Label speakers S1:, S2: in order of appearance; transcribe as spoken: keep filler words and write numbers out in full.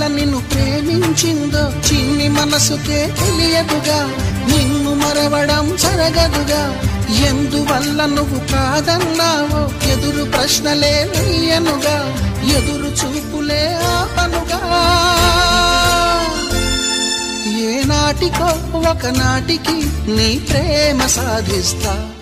S1: నిన్ను ప్రేమించిందో చిన్ని మనసుకే తెలియదుగా, నిన్ను మరవడం జరగదుగా, ఎందువల్ల నువ్వు కాదన్నావో ఎదురు ప్రశ్నలే వేయనుగా, ఎదురు చూపులే ఆపనుగా. ఏ నాటికో ఒకనాటికి నీ ప్రేమ సాధిస్తా.